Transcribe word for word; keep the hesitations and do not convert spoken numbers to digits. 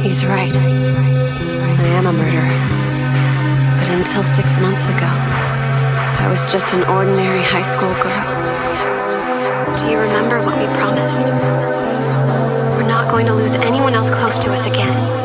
He's right. I am a murderer. But until six months ago, I was just an ordinary high school girl. Do you remember what we promised? We're not going to lose anyone else close to us again.